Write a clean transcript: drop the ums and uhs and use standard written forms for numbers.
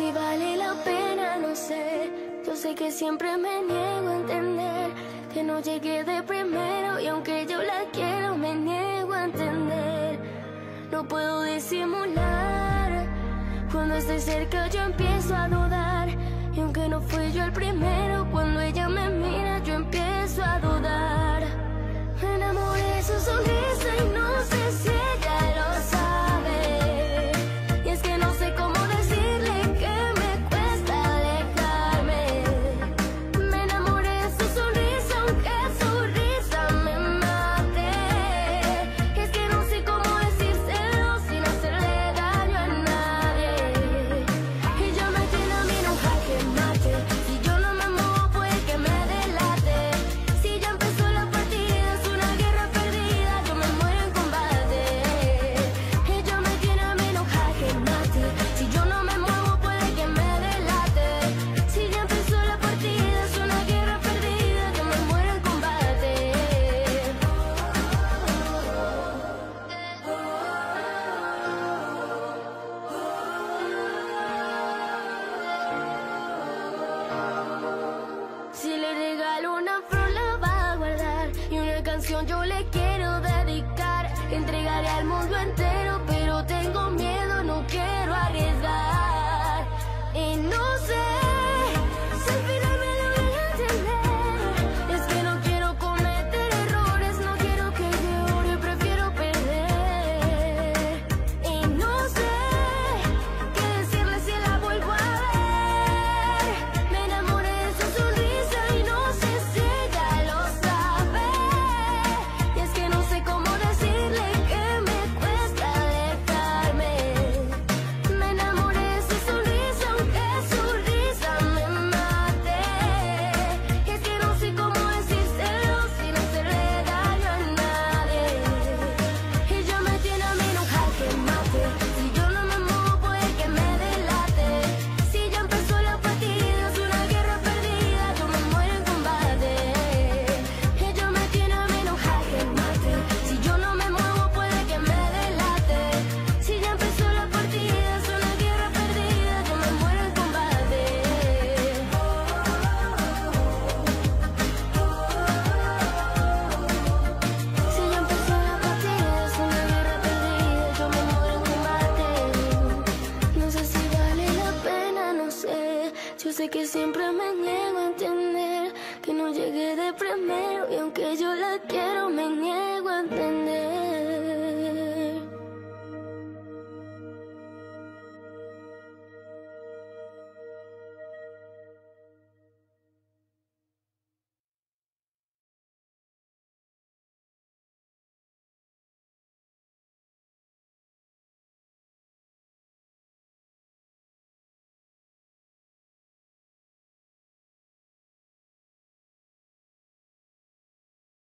si vale la pena, no sé. Yo sé que siempre me niego a entender que no llegué de primero, y aunque yo la quiero me niego a entender. No puedo disimular, cuando estoy cerca yo empiezo a dudar. Y aunque no fui yo el primero, cuando ella me mira yo empiezo a dudar. Me enamoré de su sonrisa y no sé si ella lo sabe. Y es que no sé cómo decirle que me cuesta alejarme. Me enamoré de su sonrisa aunque su risa me mate. Y es que no sé cómo decírselo sin hacerle daño a nadie. Ella me tiene a mí en un jaque mate. Si yo no me muevo puede que me delate. Si ya empezó la partida es una guerra perdida, yo me muero en combate. Ella me tiene a mí en un jaque mate. Si yo no me muevo puede que me delate. Si ya empezó la partida es una guerra perdida, yo me muero en combate. Si le regalo una flor la va a guardar, y una canción yo le quiero dedicar. Entregaré al mundo entero, pero tengo miedo, no quiero arriesgar. Y no sé si al final me logre entender. Es que no quiero cometer errores, no quiero que llore, prefiero perder. Y no sé qué decirle si la vuelvo a ver. Me enamoré de su sonrisa y no sé si ella lo sabe. Y es que no sé cómo decirle que me cuesta alejarme. Me enamoré de su sonrisa aunque su risa me mate. Y es que no sé cómo decírselo sin hacerle daño a nadie. Ella me tiene a mí en un jaque mate. Si yo no me muevo puede que me delate. Si ya empezó la partida es una guerra perdida, yo me muero en combate. Ella me tiene a mí en un jaque mate. Si yo no me muevo puede que me delate. Si ya empezó la partida es una guerra perdida, yo me muero en combate. Si ya empezó la partida es una guerra perdida, yo me muero en combate. No sé si vale la pena, no sé. Yo sé que siempre me niego a entender que no llegué de primero, y aunque yo la quiero